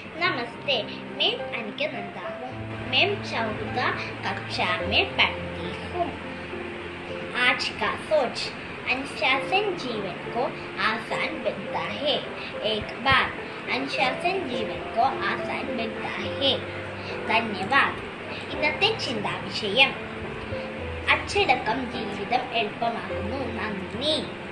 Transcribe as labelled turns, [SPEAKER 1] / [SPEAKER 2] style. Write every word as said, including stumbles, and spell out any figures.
[SPEAKER 1] नमस्ते, मैं अनिका नंदा हूँ। मैं चौदह कक्षा में पढ़ती हूँ। आज का सोच, अनुशासन जीवन को आसान बनता है। एक बार अनुशासन जीवन को आसान बनता है। धन्यवाद. ഇന്നത്തെ ചിന്താ വിഷയം അച്ചടക്കം ജീവിതം എളുപ്പമാക്കുന്നു. നന്ദി.